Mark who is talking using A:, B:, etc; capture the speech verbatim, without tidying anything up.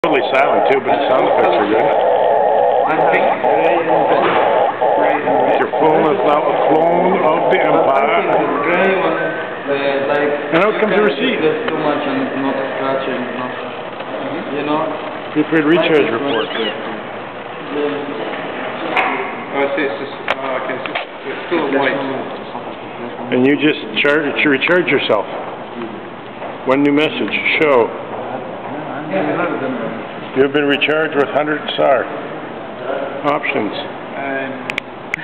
A: Totally silent too, but the sound effects are good. Your phone is now a clone of the Empire. And out comes the receipt.
B: Too much and not scratching, not, you know.
A: Prepaid recharge report.
C: Oh, I see. It's just, uh, okay, it's, just, it's still white.
A: And you just charge, you recharge yourself. One new message. Show. You have been recharged with one hundred S A R. Options.